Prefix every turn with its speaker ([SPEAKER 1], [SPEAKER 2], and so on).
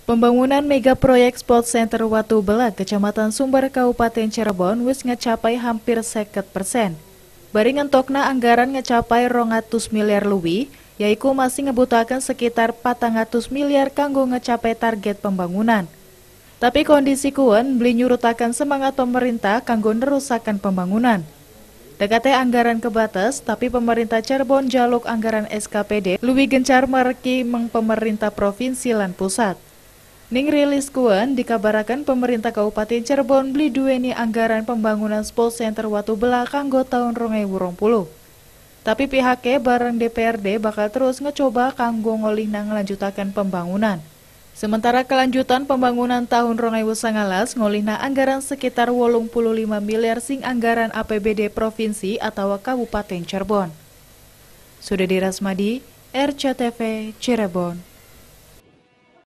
[SPEAKER 1] Pembangunan mega proyek Sport Center Watu Belak, Kecamatan Sumber, Kabupaten Cirebon, wis ngecapai hampir 50%. Bari ngentokna anggaran ngecapai 200 miliar lebih, yaitu masih ngebutakan sekitar 400 miliar kanggo ngecapai target pembangunan. Tapi kondisi kuan beli nyurutakan semangat pemerintah kanggo nerusakan pembangunan. Dekatnya anggaran kebatas, tapi pemerintah Cirebon jaluk anggaran SKPD lebih gencar mereki pemerintah provinsi lan pusat. Ning rilis kuan dikabarakan pemerintah Kabupaten Cirebon beli duweni anggaran pembangunan Sport Center Watu Belak kanggo tahun 2020. Tapi pihaknya bareng DPRD bakal terus ngecoba kanggo ngolihna ngelanjutakan pembangunan. Sementara kelanjutan pembangunan tahun 2019 ngolihna anggaran sekitar 85 miliar sing anggaran APBD provinsi atau Kabupaten Cirebon. Sudah Rasmadi, RCTV Cirebon.